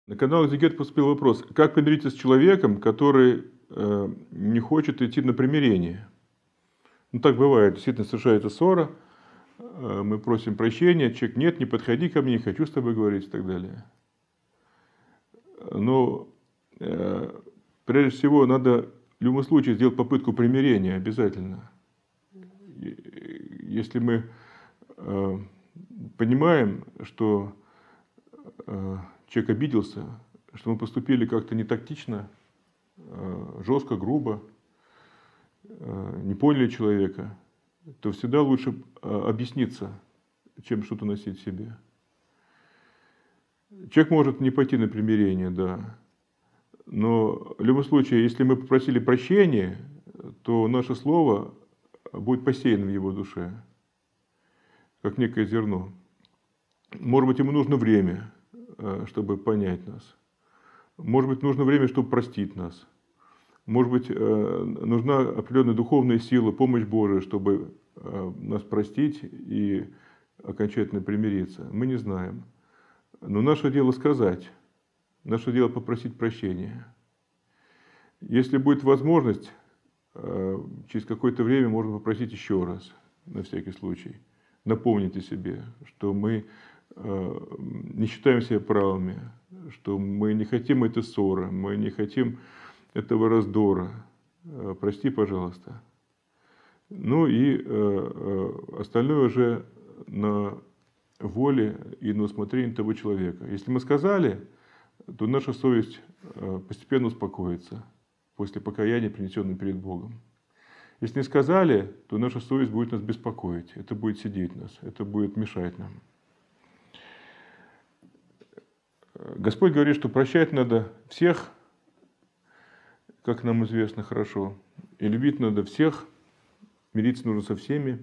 На канал «Экзегет» поступил вопрос: как помириться с человеком, который не хочет идти на примирение? Ну, так бывает, действительно совершается ссора, мы просим прощения, человек: нет, не подходи ко мне, не хочу с тобой говорить и так далее. Но прежде всего надо в любом случае сделать попытку примирения обязательно. Если мы понимаем, что человек обиделся, что мы поступили как-то не тактично, жестко, грубо, не поняли человека, то всегда лучше объясниться, чем что-то носить в себе. Человек может не пойти на примирение, да, но в любом случае, если мы попросили прощения, то наше слово будет посеяно в его душе, как некое зерно. Может быть, ему нужно время, чтобы понять нас. Может быть, нужно время, чтобы простить нас. Может быть, нужна определенная духовная сила, помощь Божия, чтобы нас простить и окончательно примириться. Мы не знаем. Но наше дело сказать, наше дело попросить прощения. Если будет возможность, через какое-то время можно попросить еще раз, на всякий случай. Напомните себе, что мы не считаем себя правыми, что мы не хотим этой ссоры, мы не хотим этого раздора. Прости, пожалуйста. Ну и остальное уже на воле и на усмотрение того человека. Если мы сказали, то наша совесть постепенно успокоится после покаяния, принесенного перед Богом. Если не сказали, то наша совесть будет нас беспокоить, это будет сидеть нас, это будет мешать нам. Господь говорит, что прощать надо всех, как нам известно хорошо, и любить надо всех, мириться нужно со всеми.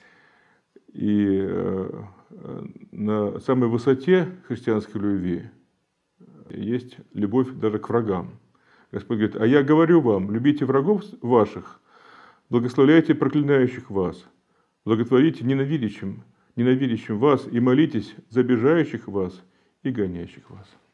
И на самой высоте христианской любви есть любовь даже к врагам. Господь говорит: а я говорю вам, любите врагов ваших, благословляйте проклинающих вас, благотворите ненавидящим вас и молитесь за обижающих вас и гонящих вас.